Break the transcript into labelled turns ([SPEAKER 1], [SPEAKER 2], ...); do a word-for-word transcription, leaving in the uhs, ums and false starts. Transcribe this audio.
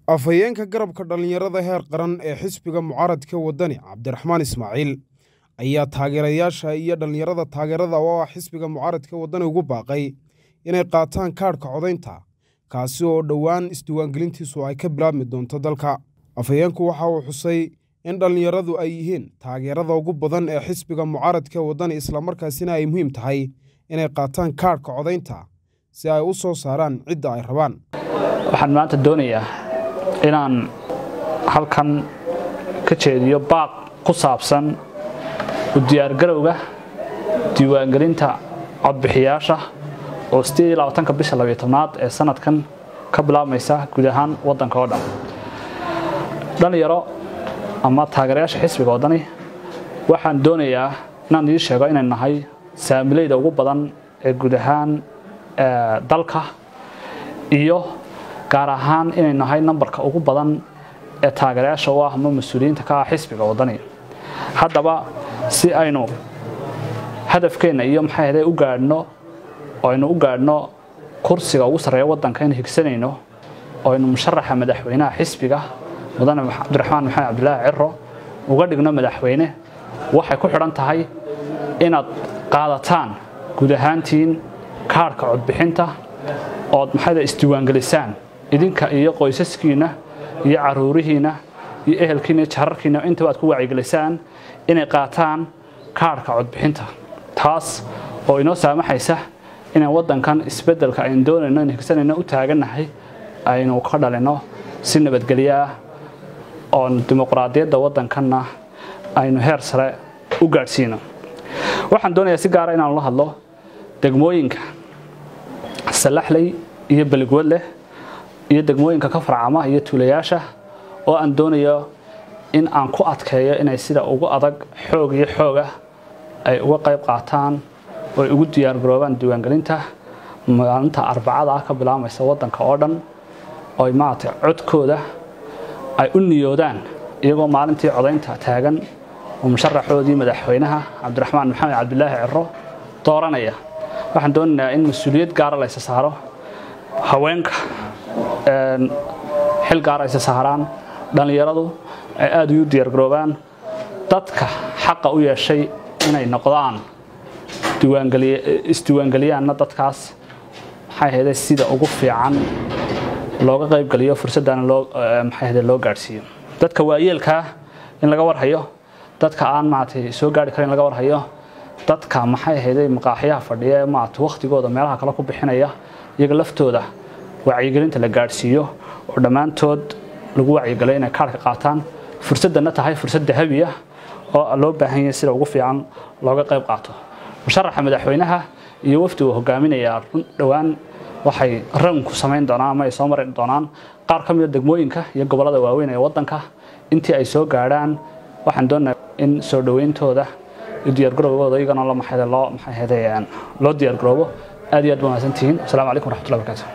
[SPEAKER 1] afhayeenka garabka dhalinyarada heer qaran ee xisbiga mucaaradka wadani Cabdiraxmaan Ismaaciil ayaa taageerayaasha iyo dhalinyarada taageerada oo ah xisbiga mucaaradka wadani ugu baaqay inay qaataan kaarka codaynta kaasi oo dhawaan isdiiwaangelintiisu ay ka bilaabmi doonto dalka. Afhayeenku waxa uu xusay in dhalinyaradu ay yihiin taageerada ugu badan ee xisbiga mucaaradka wadani isla markaasina ay muhiim tahay inay qaataan kaarka codaynta si ay u soo saaraan cidda ay rabaan.
[SPEAKER 2] waxaan maanta doonayaa inaan halkan ka jeediyo baaq ku saabsan u diyaargarowga diiwaangelinta codbixiyaasha oo sideed iyo labaatanka bisha laba iyo tobnaad ee sanadkan ka bilaabmaysa guud ahaan waddanka oo dhan. dhalinyaro ama taageerayaasha xisbiga wadani waxaan doonayaa inaan idin sheego inay nahay saamilayda ugu badan ee guud ahaan dalka iyo gaar ahaan inay nahay nambarka ugu badan ee taageerayaasha oo ah ama mas'uuliyiinta ka ah xisbiga wadani. haddaba si aynu hadafkeena iyo maxay ahayd u gaadhno oo aynu u gaadhno kursiga ugu sareeya waddanka in higsanayno oo aynu musharaxa madaxweynaha xisbiga mudane Cabdiraxmaan Maxamed Cabdilaahi Cirro uga dhigno madaxweyne waxay ku xidhan tahay inaad qaadataan guud ahaantiin kaarka codbixinta oo maxay isdiiwaangelisaan idinka iyo qoysaskiina iyo caruurihiina iyo ehelkiina iyo jararkiina inta waad ku wacyigelisaan inay qaataan kaarka codbixinta taas oo inoo saamaxaysa in waddankan isbedelka ay doonayno in higsanayno u taaganahay aynu ka dhalino si nabadgelyo ah oo dimuqraadiyadda waddankanna aynu heer sare u gaarsiino. waxaan doonayaa si gaar ah inaan la hadlo degmooyinka Salaxley iyo Balgoodle iyo degmooyinka ka farcama iyo tuulayaasha oo aan doonayo in aan ku adkeeyo inay sida ugu adag xoog iyo xooga ay uga qayb qaataan oo ugu diyaar garoobaan diiwaangelinta maalinta Arbacada ka bilaabmaysa waddanka oo dhan oo ay maanta codkooda ay u niyoodaan iyagoo maalintii codaynta taagan oo musharaxoodii madaxweynaha Cabdiraxmaan Maxamed Cabdilaahi Cirro dooranaya. waxaan doonayaa in mas'uuliyad gaar ah la saaro haweenka een xil gaar ah saaraan dhalinyaradu ay aad u diyaar garoobaan dadka xaq u yeeshay inay noqdaan diiwaangeliye isdiiwaangeliyana dadkaas maxay ahayd sida ugu fiican looga qayb galiyo fursadana loo maxay ahayd loo gaarsiiyo dadka waayeelka in laga warhayo dadka aan maatay soo gaari karin laga warhayo dadka maxay ahayd maqaaxiyaha fadhiya maat waqtigooda meelaha kala ku bixinaya iyaga laftooda wacyigelinta la gaarsiiyo oo dhamaantood lagu wacyigelay inay kaarka qaataan fursadana tahay fursad dahabi ah oo loo baahan yahay sida ugu fiican looga qayb qaato. musharaxa madaxweynaha iyo wafdiga hogaaminaya dhawaan waxay ran ku sameyn doonaan ama ay soo marin doonaan qaar ka mid ah degmooyinka iyo gobolada waaweyn ee waddanka intii ay soo gaaraan waxaan doonayaa in soo dhaweyntooda diyaar garowgooda iyagana la maxay loo maxay heedayaan loo diyaar garoobo aad iyo aad wanaagsantiin. Assalaamu calaykum waraxmatullaahi wabarakaatuh.